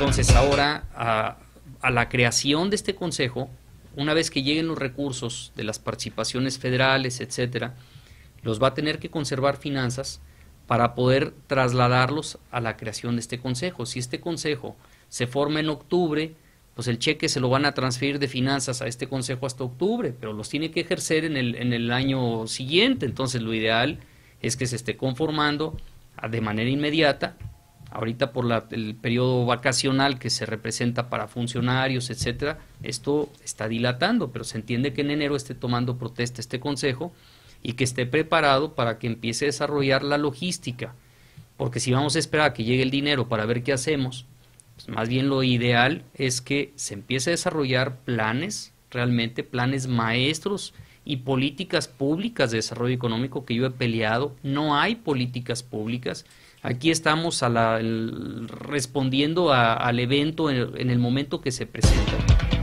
Entonces ahora a la creación de este consejo, una vez que lleguen los recursos de las participaciones federales, etcétera, los va a tener que conservar finanzas para poder trasladarlos a la creación de este consejo. Si este consejo se forma en octubre, pues el cheque se lo van a transferir de finanzas a este consejo hasta octubre, pero los tiene que ejercer en el año siguiente. Entonces lo ideal es que se esté conformando de manera inmediata. Ahorita por el periodo vacacional que se representa para funcionarios, etcétera, esto está dilatando, pero se entiende que en enero esté tomando protesta este consejo y que esté preparado para que empiece a desarrollar la logística, porque si vamos a esperar a que llegue el dinero para ver qué hacemos, pues más bien lo ideal es que se empiece a desarrollar planes, realmente planes maestros y políticas públicas de desarrollo económico que yo he peleado. No hay políticas públicas. Aquí estamos respondiendo al evento en el momento que se presenta.